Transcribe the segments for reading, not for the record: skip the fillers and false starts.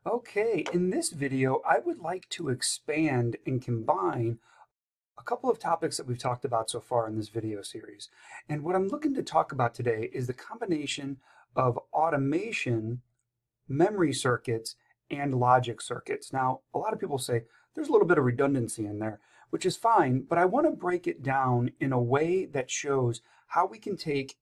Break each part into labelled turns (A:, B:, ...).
A: Okay, in this video, I would like to expand and combine a couple of topics that we've talked about so far in this video series. And what I'm looking to talk about today is the combination of automation, memory circuits, and logic circuits. Now, a lot of people say there's a little bit of redundancy in there, which is fine, but I want to break it down in a way that shows how we can take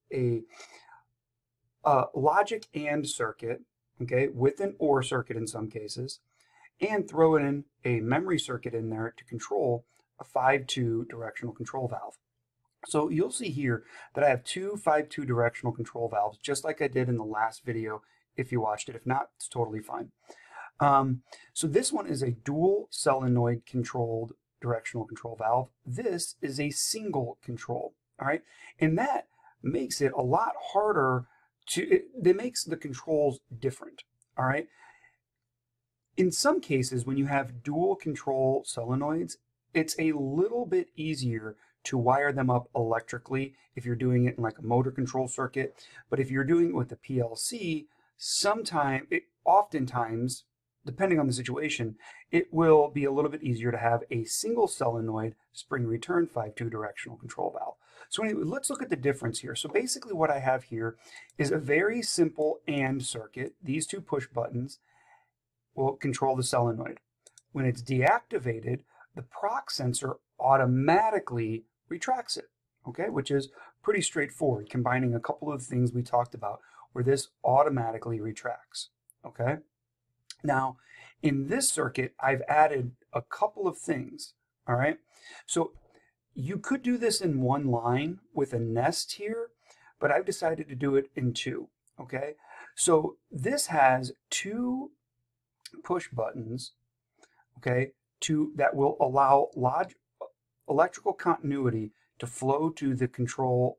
A: a logic and circuit, okay, with an OR circuit in some cases, and throw in a memory circuit in there to control a 5-2 directional control valve. So you'll see here that I have two 5-2 directional control valves, just like I did in the last video if you watched it. If not, it's totally fine. So this one is a dual solenoid controlled directional control valve. This is a single control, all right? And that makes it a lot harder it makes the controls different, all right? In some cases, when you have dual control solenoids, it's a little bit easier to wire them up electrically if you're doing it in like a motor control circuit. But if you're doing it with the PLC, oftentimes, depending on the situation, it will be a little bit easier to have a single solenoid spring return 5-2 directional control valve. So anyway, let's look at the difference here. So basically what I have here is a very simple AND circuit. These two push buttons will control the solenoid. When it's deactivated, the proc sensor automatically retracts it, okay, which is pretty straightforward, combining a couple of things we talked about where this automatically retracts, okay? Now, in this circuit, I've added a couple of things, all right? So you could do this in one line with a nest here, but I've decided to do it in two, okay? So this has two push buttons, okay, that will allow electrical continuity to flow to the control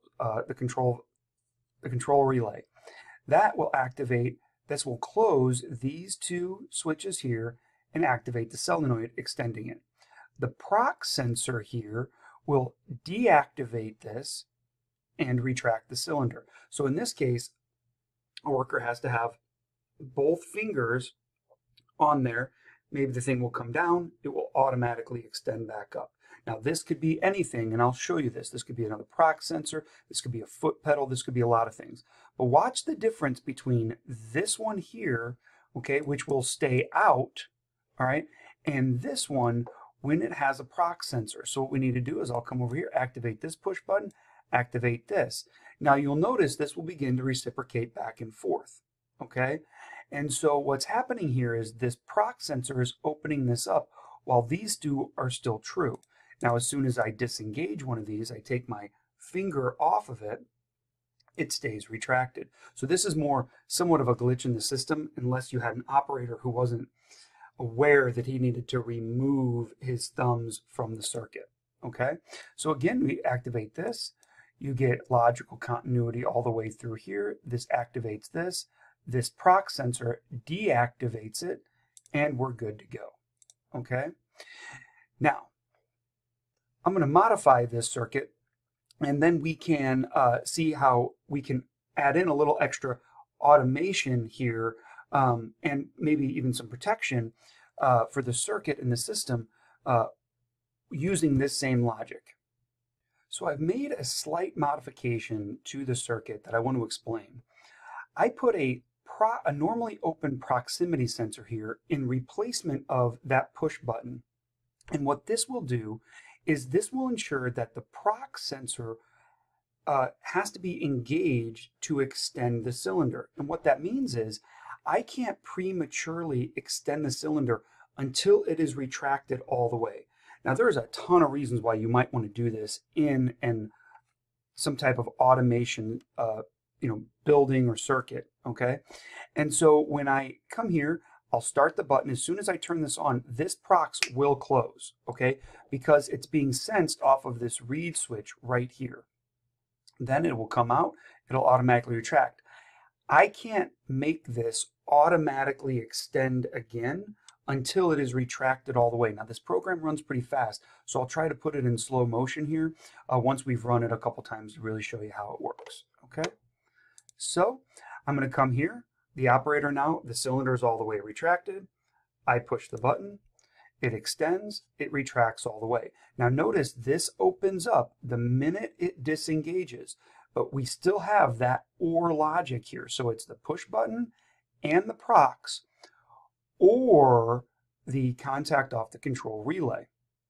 A: relay. That will activate. This will close these two switches here and activate the solenoid, extending it. The proc sensor here will deactivate this and retract the cylinder. So in this case, a worker has to have both fingers on there. Maybe the thing will come down, it will automatically extend back up. Now this could be anything, and I'll show you this. This could be another proc sensor, this could be a foot pedal, this could be a lot of things. But watch the difference between this one here, okay, which will stay out, all right, and this one when it has a proc sensor. So what we need to do is I'll come over here, activate this push button, activate this. Now you'll notice this will begin to reciprocate back and forth, okay? And so what's happening here is this proc sensor is opening this up while these two are still true. Now, as soon as I disengage one of these, I take my finger off of it, it stays retracted. So this is more somewhat of a glitch in the system unless you had an operator who wasn't aware that he needed to remove his thumbs from the circuit, okay? So again, we activate this. You get logical continuity all the way through here. This activates this. This proc sensor deactivates it, and we're good to go, okay? Now, I'm going to modify this circuit, and then we can see how we can add in a little extra automation here, and maybe even some protection for the circuit in the system using this same logic. So I've made a slight modification to the circuit that I want to explain. I put a normally open proximity sensor here in replacement of that push button. And what this will do is this will ensure that the proc sensor has to be engaged to extend the cylinder. And what that means is I can't prematurely extend the cylinder until it is retracted all the way. Now there's a ton of reasons why you might want to do this in some type of automation building or circuit, okay? And so when I come here, I'll start the button. As soon as I turn this on, this prox will close, okay? Because it's being sensed off of this reed switch right here. Then it will come out, it'll automatically retract. I can't make this automatically extend again until it is retracted all the way. Now this program runs pretty fast, so I'll try to put it in slow motion here once we've run it a couple times to really show you how it works, okay? So I'm going to come here, the operator now, the cylinder is all the way retracted. I push the button, it extends, it retracts all the way. Now notice this opens up the minute it disengages, but we still have that OR logic here. So it's the push button and the procs, or the contact off the control relay.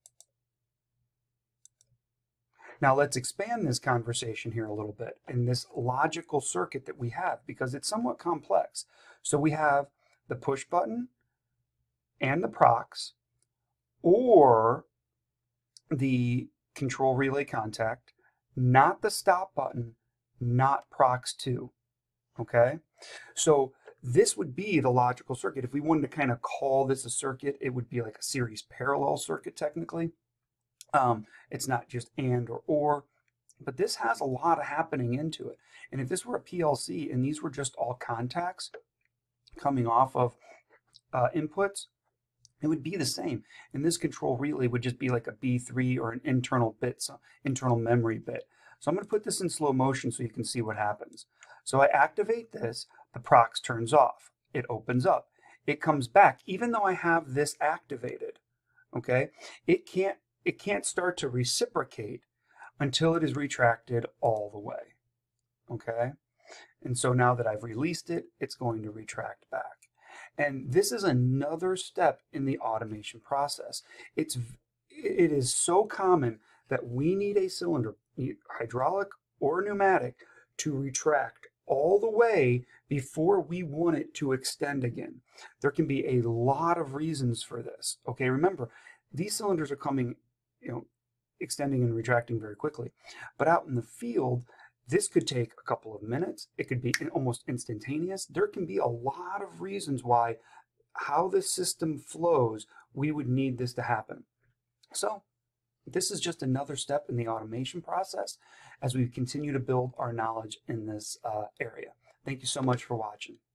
A: Now let's expand this conversation here a little bit in this logical circuit that we have, because it's somewhat complex. So we have the push button and the procs, or the control relay contact, not the stop button, not procs 2. Okay? So this would be the logical circuit. If we wanted to kind of call this a circuit, it would be like a series parallel circuit technically. It's not just and or, but this has a lot of happening into it. And if this were a PLC and these were just all contacts coming off of inputs, it would be the same. And this control relay would just be like a B3 or an internal bit, so internal memory bit. So I'm going to put this in slow motion so you can see what happens. So I activate this, the procs turns off, it opens up, it comes back. Even though I have this activated, okay, it can't start to reciprocate until it is retracted all the way, okay? And so now that I've released it, it's going to retract back. And this is another step in the automation process. It is so common that we need a cylinder, hydraulic or pneumatic, to retract all the way before we want it to extend again. There can be a lot of reasons for this. Okay, remember, these cylinders are coming, extending and retracting very quickly. But out in the field, this could take a couple of minutes. It could be almost instantaneous. There can be a lot of reasons why, how the system flows, we would need this to happen. So this is just another step in the automation process as we continue to build our knowledge in this area. Thank you so much for watching.